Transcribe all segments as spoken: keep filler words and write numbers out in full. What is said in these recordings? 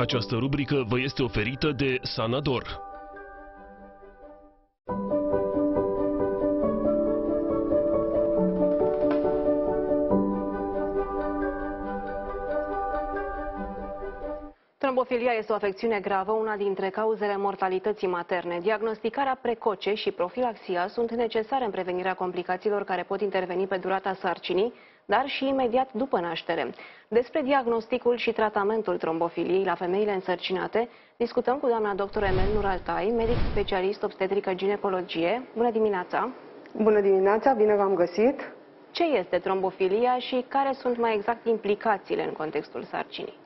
Această rubrică vă este oferită de Sanador. Trombofilia este o afecțiune gravă, una dintre cauzele mortalității materne. Diagnosticarea precoce și profilaxia sunt necesare în prevenirea complicațiilor care pot interveni pe durata sarcinii, dar și imediat după naștere. Despre diagnosticul și tratamentul trombofiliei la femeile însărcinate discutăm cu doamna doctor Emel Nuraltai, medic specialist obstetrică-ginecologie. Bună dimineața! Bună dimineața, bine v-am găsit! Ce este trombofilia și care sunt mai exact implicațiile în contextul sarcinii?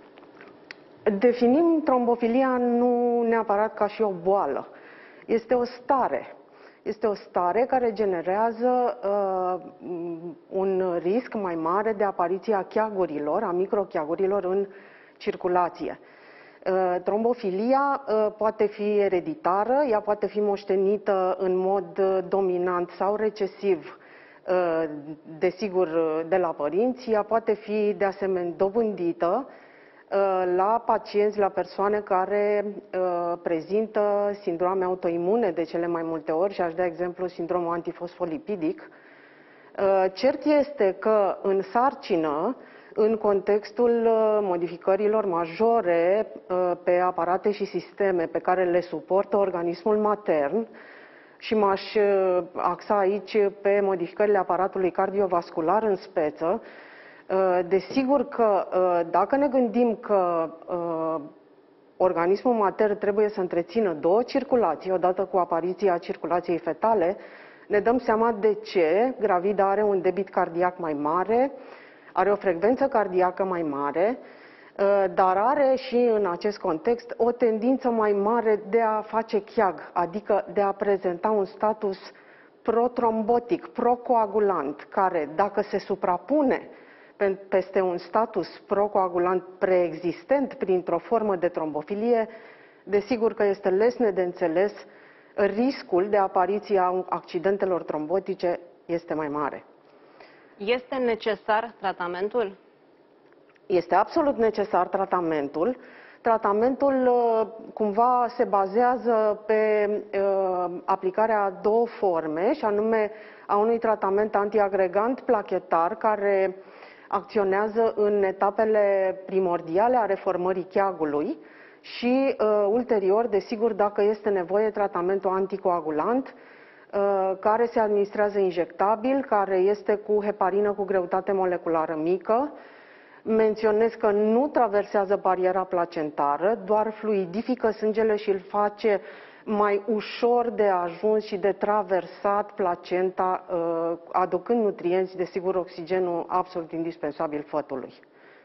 Definim trombofilia nu neapărat ca și o boală. Este o stare. Este o stare care generează uh, un risc mai mare de apariție a cheagurilor, a microcheagurilor în circulație. Uh, trombofilia uh, poate fi ereditară, ea poate fi moștenită în mod uh, dominant sau recesiv, uh, desigur de la părinți, ea poate fi de asemenea dobândită la pacienți, la persoane care uh, prezintă sindrome autoimune de cele mai multe ori și aș da exemplu sindromul antifosfolipidic. Uh, cert este că în sarcină, în contextul uh, modificărilor majore uh, pe aparate și sisteme pe care le suportă organismul matern, și m-aș uh, axa aici pe modificările aparatului cardiovascular în speță, desigur că dacă ne gândim că organismul matern trebuie să întrețină două circulații, odată cu apariția circulației fetale, ne dăm seama de ce gravida are un debit cardiac mai mare, are o frecvență cardiacă mai mare, dar are și în acest context o tendință mai mare de a face cheag, adică de a prezenta un status protrombotic, procoagulant, care dacă se suprapune peste un status procoagulant preexistent printr-o formă de trombofilie, desigur că este lesne de înțeles, riscul de apariție a accidentelor trombotice este mai mare. Este necesar tratamentul? Este absolut necesar tratamentul. Tratamentul cumva se bazează pe uh, aplicarea a două forme, și anume a unui tratament antiagregant plachetar care acționează în etapele primordiale a reformării cheagului și uh, ulterior, desigur, dacă este nevoie, tratamentul anticoagulant uh, care se administrează injectabil, care este cu heparină cu greutate moleculară mică. Menționez că nu traversează bariera placentară, doar fluidifică sângele și îl face mai ușor de ajuns și de traversat placenta, aducând nutrienți, desigur, oxigenul absolut indispensabil fătului.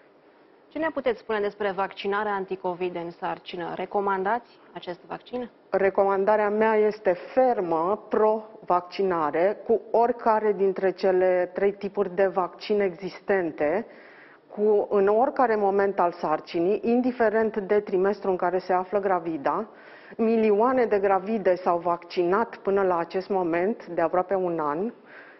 Ce ne puteți spune despre vaccinarea anticovid în sarcină? Recomandați acest vaccin? Recomandarea mea este fermă pro-vaccinare cu oricare dintre cele trei tipuri de vaccin existente, cu, în oricare moment al sarcinii, indiferent de trimestrul în care se află gravida. Milioane de gravide s-au vaccinat până la acest moment, de aproape un an.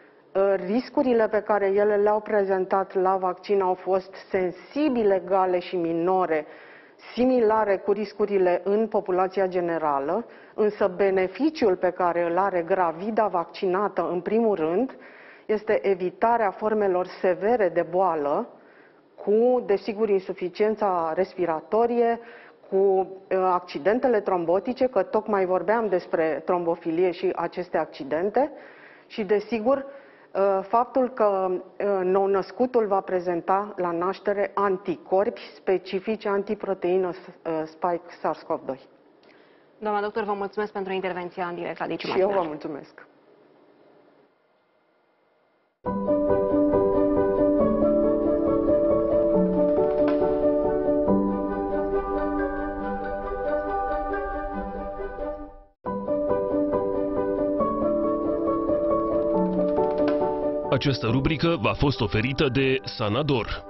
Riscurile pe care ele le-au prezentat la vaccin au fost sensibile, egale și minore, similare cu riscurile în populația generală, însă beneficiul pe care îl are gravida vaccinată, în primul rând, este evitarea formelor severe de boală, cu, desigur, insuficiența respiratorie, cu accidentele trombotice, că tocmai vorbeam despre trombofilie și aceste accidente, și, desigur, faptul că nou-născutul va prezenta la naștere anticorpi specifici antiproteină spike SARS-CoV doi. Doamna doctor, vă mulțumesc pentru intervenția în direct la D C Și eu vă mulțumesc. Această rubrică v-a fost oferită de Sanador.